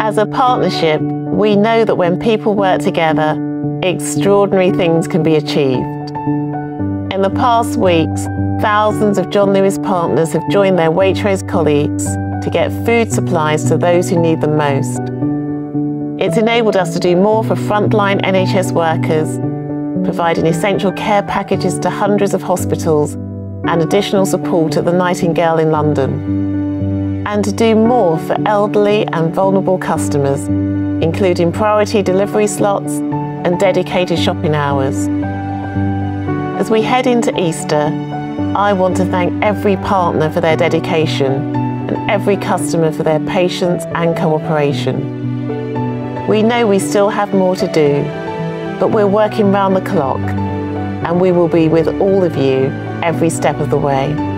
As a partnership, we know that when people work together, extraordinary things can be achieved. In the past weeks, thousands of John Lewis partners have joined their Waitrose colleagues to get food supplies to those who need them most. It's enabled us to do more for frontline NHS workers, providing essential care packages to hundreds of hospitals and additional support at the Nightingale in London. And to do more for elderly and vulnerable customers, including priority delivery slots and dedicated shopping hours. As we head into Easter, I want to thank every partner for their dedication and every customer for their patience and cooperation. We know we still have more to do, but we're working round the clock, and we will be with all of you every step of the way.